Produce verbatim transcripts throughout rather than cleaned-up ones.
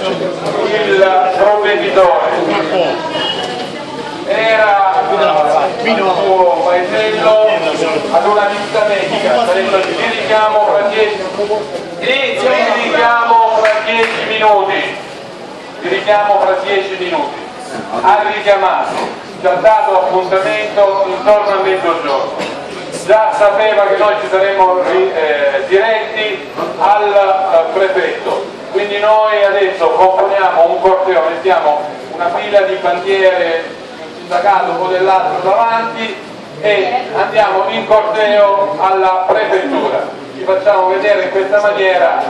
il provveditore era il suo paesello ad una visita medica, ci richiamo fra dieci ci richiamo fra dieci minuti ci richiamo fra dieci minuti ha richiamato, ci ha dato appuntamento intorno a mezzogiorno, già sapeva che noi ci saremmo eh, diretti al eh, prefetto, quindi noi adesso componiamo un corteo, mettiamo una fila di bandiere, un sindacato un po' dell'altro davanti e andiamo in corteo alla prefettura, ci facciamo vedere in questa maniera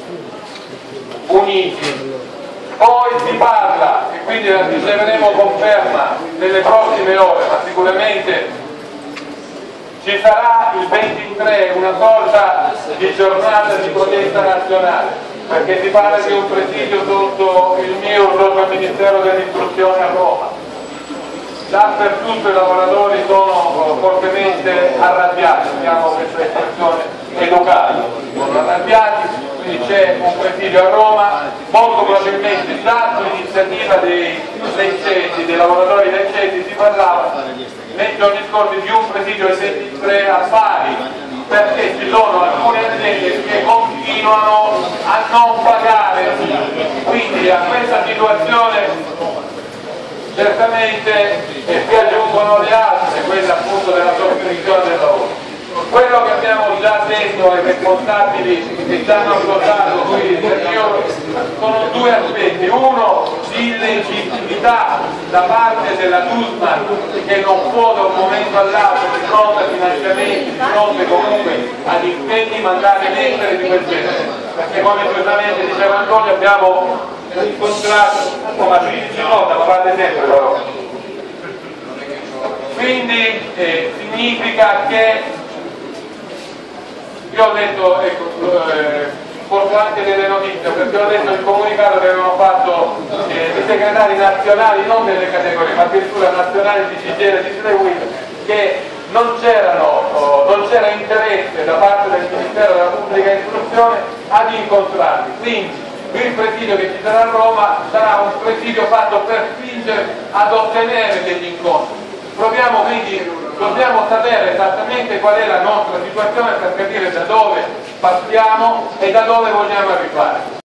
uniti. Poi si parla, e quindi riceveremo conferma nelle prossime ore, ma sicuramente ci sarà il ventitré una sorta di giornata di protesta nazionale, perché si parla di un presidio sotto il mio, sotto il Ministero dell'Istruzione a Roma. Dappertutto i lavoratori sono fortemente arrabbiati, usiamo questa espressione educata, sono arrabbiati, quindi c'è un presidio a Roma, molto probabilmente già su iniziativa dei, dei ceti, dei lavoratori dei ceti si parlava nei giorni scorsi di un presidio del ventitré a Bari, perché ci sono alcune aziende che continuano a non pagare, quindi a questa situazione certamente e si aggiungono le altre, quella appunto della sospensione del lavoro. Quello che abbiamo già detto ai responsabili che ci hanno ascoltato qui sono due aspetti, uno di illegittimità da parte della Dussman che non può da un momento all'altro di fronte a finanziamenti, di fronte comunque ad impegni mandare lettere di quel genere, perché come giustamente diceva Antonio abbiamo incontrato, ma si nota, lo fate sempre però. Quindi eh, significa che io ho detto, ecco, eh, porto anche delle notizie, perché ho detto il comunicato che avevano fatto eh, i segretari nazionali, non delle categorie, ma addirittura nazionali di C G I L e di S L U I L, che non c'era interesse da parte del Ministero della Pubblica Istruzione ad incontrarli. Quindi il presidio che ci sarà a Roma sarà un presidio fatto per spingere ad ottenere degli incontri. Proviamo quindi, dobbiamo sapere esattamente qual è la nostra situazione per capire da dove partiamo e da dove vogliamo arrivare.